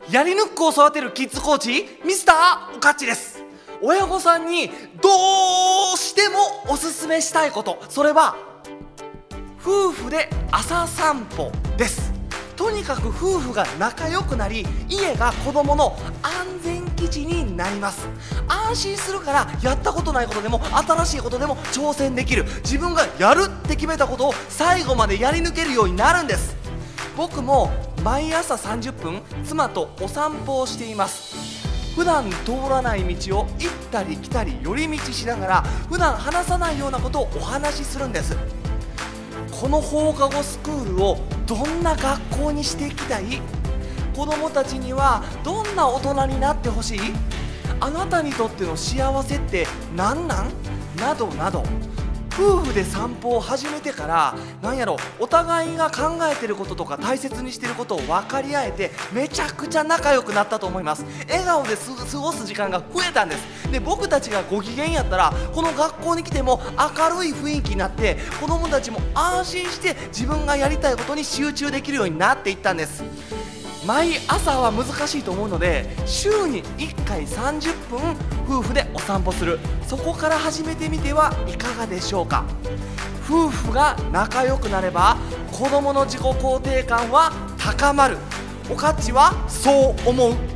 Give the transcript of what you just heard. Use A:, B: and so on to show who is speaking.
A: やりぬく子を育てるキッズコーチミスターおかっちです。親御さんにどうしてもおすすめしたいこと、それは夫婦で朝散歩です。とにかく夫婦が仲良くなり、家が子供の安全基地になります。安心するから、やったことないことでも新しいことでも挑戦できる、自分がやるって決めたことを最後までやり抜けるようになるんです。僕も毎朝30分妻とお散歩をしています。普段通らない道を行ったり来たり寄り道しながら、普段話さないようなことをお話しするんです。この放課後スクールをどんな学校にしていきたい？子どもたちにはどんな大人になってほしい？あなたにとっての幸せって何なん？などなど、夫婦で散歩を始めてから、お互いが考えてることとか大切にしてることを分かり合えて、めちゃくちゃ仲良くなったと思います。笑顔で過ごす時間が増えたんです。で、僕たちがご機嫌やったら、この学校に来ても明るい雰囲気になって、子供たちも安心して自分がやりたいことに集中できるようになっていったんです。毎朝は難しいと思うので、週に1回30分夫婦でお散歩する、そこから始めてみてはいかがでしょうか。夫婦が仲良くなれば子供の自己肯定感は高まる。おかっちはそう思う。